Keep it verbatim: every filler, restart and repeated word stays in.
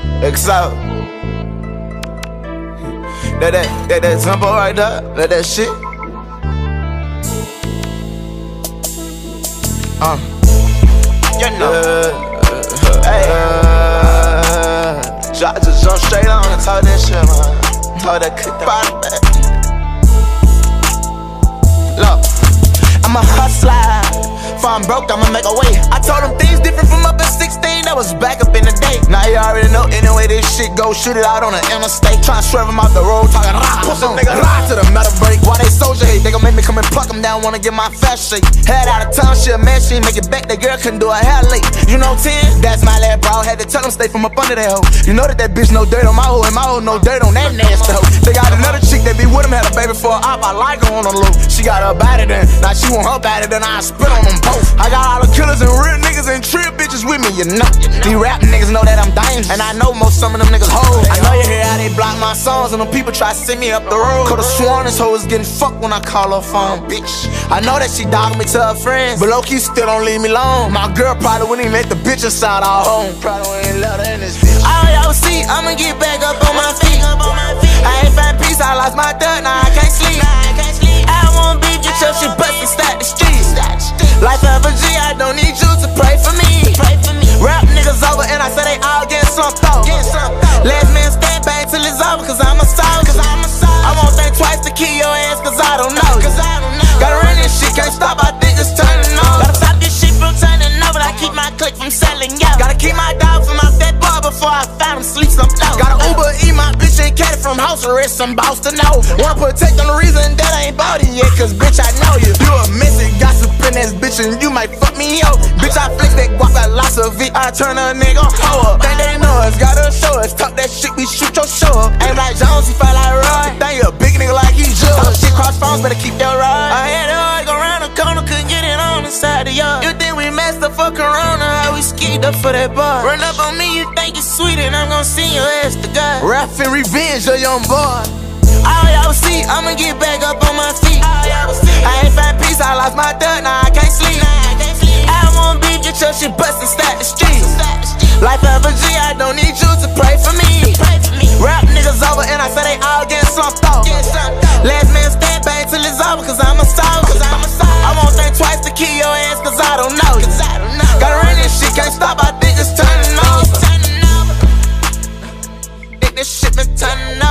X out. That that that that tempo right there. That that shit. Uh. You know. Uh, hey. Uh, Just just jump straight on and talk that shit, man. Talk that cook body back. Look, I'm a hustler. If I'm broke, I'ma make a way. I told them things different from up at sixteen, that was back up in the day. Now you already know, anyway this shit go, shoot it out on the interstate. Tryna swerve them off the road, talking rah, push a nigga rah to the metal break. While they soldier hate, they gon' make me come and pluck them down, wanna get my fast shake. Head out of town, shit, man, she ain't make it back, that girl couldn't do her hair late. You know ten? That's my lad, bro, had to tell them stay from up under that hoe. You know that that bitch no dirt on my hoe, and my hoe no dirt on that nasty hoe. They got another chick that be with him, had a baby for a op, I like her on the low. She got her body then, now she want her body, then I spit on them both. I got all the killers and real niggas and trip bitches with me, you know. These rap niggas know that I'm dangerous, and I know most some of them niggas hoes. I know you hear how they block my songs, and them people try to send me up the road. Could've sworn this hoe was getting fucked when I call her phone, bitch. I know that she dogging me to her friends, but low-key still don't leave me alone. My girl probably wouldn't even let the bitch inside our home. Probably wouldn't let her in this bitch. All y'all see, I'ma get back up on my feet. I ain't find peace, I lost my dirt, now I can't sleep. I want beef, get your shit bustin', stack the streets. Life of a G, I don't need you to pray for me. Rap niggas over and I say they all getting slumped off. Last man stand back till it's over, cause I'm a soldier. I won't think twice to kill your ass, cause I don't know. Gotta run this shit, can't stop, I think it's turning on. Gotta stop this shit from turning over, I keep my click from selling out. Gotta keep my dog from off that bar before I found him sleep some dope. Gotta Uber eat my bitch and cat it from house arrest, some boss to know. Wanna protect on the reason that I ain't bought it yet, cause bitch I know you. You a messy gossipin' ass bitch and you might fuck me up. Bitch I flex that guap, got lots of it, I turn a nigga hoe up. Think they know us, gotta show us, talk that shit, we shoot your show up. Ain't like Jones, he fight like Roy. Think you a big nigga like he judge. Talk shit cross phones, better keep your ride. I had to hard, go round the corner, couldn't get it on the side of y'all. You think we messed up for Corona, how we skied up for that bar. Run up on me, you think you sweet and I'm gon' send your ass to God. Rap and revenge, a young boy. All y'all see, I'ma get back up on my feet. I ain't find peace, I lost my dirt, now I can't sleep. I want beef, get your shit bustin', stack the streets. Life of a G, I don't need you to pray for me. Rap niggas over and I say they all getting slumped off. Last man stand back till it's over, cause I'm a soldier. I won't think twice to kill your ass, cause I don't know you. Gotta run this shit, can't stop, I think it's turning over. Think this shit been turning over.